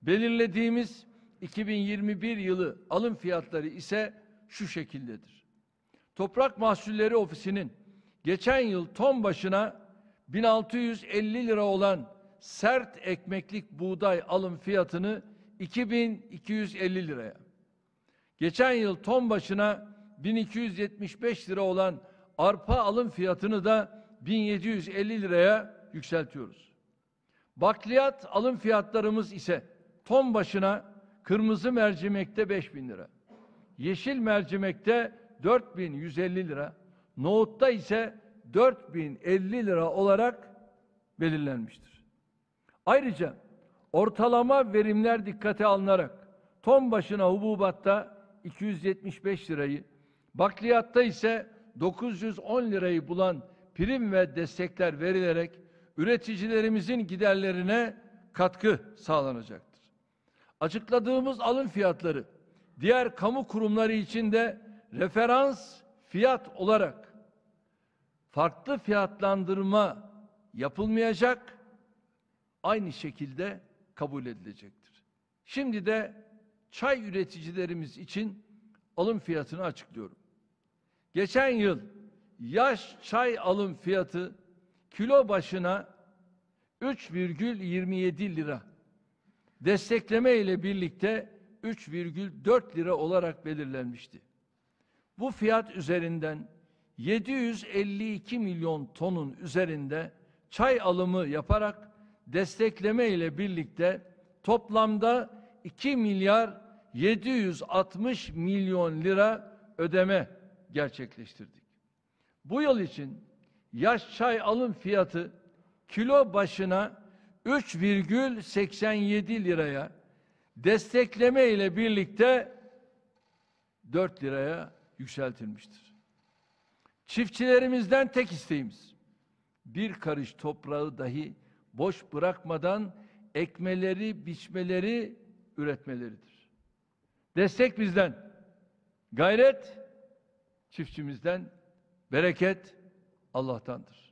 Belirlediğimiz 2021 yılı alım fiyatları ise şu şekildedir. Toprak Mahsulleri Ofisi'nin geçen yıl ton başına 1650 lira olan sert ekmeklik buğday alım fiyatını 2250 liraya, geçen yıl ton başına 1275 lira olan arpa alım fiyatını da 1750 liraya yükseltiyoruz. Bakliyat alım fiyatlarımız ise ton başına kırmızı mercimekte 5000 lira, yeşil mercimekte 4150 lira, nohutta ise 4050 lira olarak belirlenmiştir. Ayrıca ortalama verimler dikkate alınarak ton başına hububatta 275 lirayı, bakliyatta ise 910 lirayı bulan prim ve destekler verilerek üreticilerimizin giderlerine katkı sağlanacaktır. Açıkladığımız alım fiyatları diğer kamu kurumları için de referans fiyat olarak farklı fiyatlandırma yapılmayacak, aynı şekilde kabul edilecektir. Şimdi de çay üreticilerimiz için alım fiyatını açıklıyorum. Geçen yıl yaş çay alım fiyatı kilo başına 3,27 lira, destekleme ile birlikte 3,4 lira olarak belirlenmişti. Bu fiyat üzerinden 752 milyon tonun üzerinde çay alımı yaparak destekleme ile birlikte toplamda 2 milyar 760 milyon lira ödeme gerçekleştirdik. Bu yıl için yaş çay alım fiyatı kilo başına 3,87 liraya, destekleme ile birlikte 4 liraya yükseltilmiştir. Çiftçilerimizden tek isteğimiz, bir karış toprağı dahi boş bırakmadan ekmeleri, biçmeleri, üretmeleridir. Destek bizden, gayret çiftçimizden, bereket Allah'tandır.